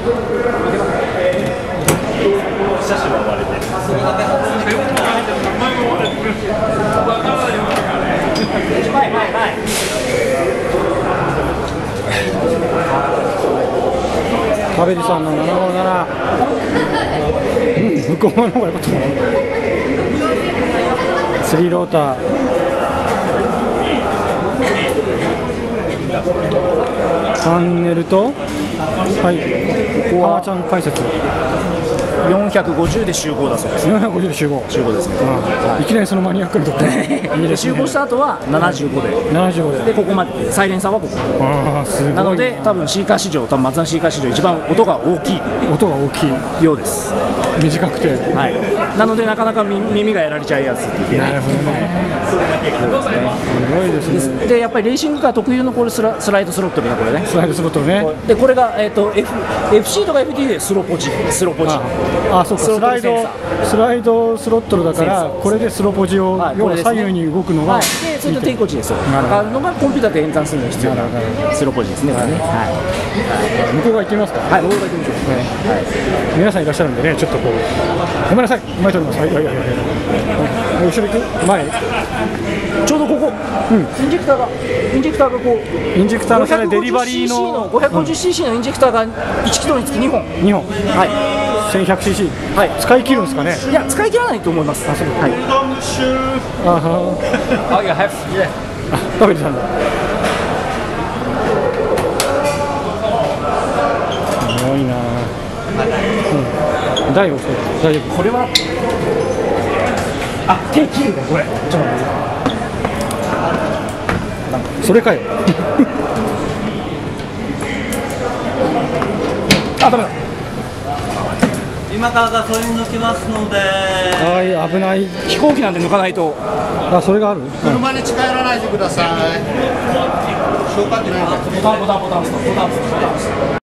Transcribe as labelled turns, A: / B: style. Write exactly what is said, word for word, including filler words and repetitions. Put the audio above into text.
A: カベリさんのななごーなな、うん、向こうの方が良かった。スリーローター、チャンネルと、はい、ここはちゃん解説。
B: よんひゃくごじゅうで集合だそうです。
A: よんひゃくごじゅうで集合。
B: 集合ですね。
A: いきなりそのマニアックなところ
B: で集合した後はななじゅうごで、
A: ななじゅうごで、
B: でここまでサイレンサーはここ。
A: ああ、すごい。
B: なので多分シーカー史上、多分松田シーカー史上一番音が大きい
A: 音が大きい
B: ようです。
A: 短くて、
B: はい。なのでなかなか耳がやられちゃうやつって言って。
A: なるほどね。すごいですね。
B: でやっぱりレーシングカー特有のこれスラスライドスロットルね、これね。
A: スライドスロットルね。
B: でこれがえっと Fエフシー とか エフティー でスロポジ、スロポジ。
A: ああ、そうか。スライドスライドスロットルだからこれでスロポジを要は左右に動くのが、
B: でそれと低コーチですよ。あのがコンピューターで演算するのに必要なスロポジですね。これね。はい。
A: 向こう側行ってみますか。
B: はい、向こう側行ってみましょう。はい。
A: 皆さんいらっしゃるんでね、ちょっとこうごめんなさい、前取ります。はいはいはいはい。後ろ行く前。
B: ちょうどここ。うん。インジェクターがインジェクターがこう
A: インジェクターのそれデリバリーの
B: ごひゃくごじゅうシーシー のインジェクターがいちキロにつきにほん。
A: にほん。
B: はい。
A: せんひゃくシーシー。
B: はい。
A: 使い切るんですかね。
B: いや使い切らないと思います。あ、そう。はい。
A: あは。
B: あ、いや、はい。
A: カベリさんだ。すごいな。うん。大丈夫、大丈夫。
B: これは。あ、手切るんだこれ。ちょっと待って。
A: それかよ。
B: あ、ダメだ。
C: 今からガソリン抜きますので。
A: はい、危ない。
B: 飛行機なんで抜かないと。
A: あ、それがある。
D: 車に近寄らないでください。消火器ないんだ。
B: ボタンボタンボタンボタンボタン。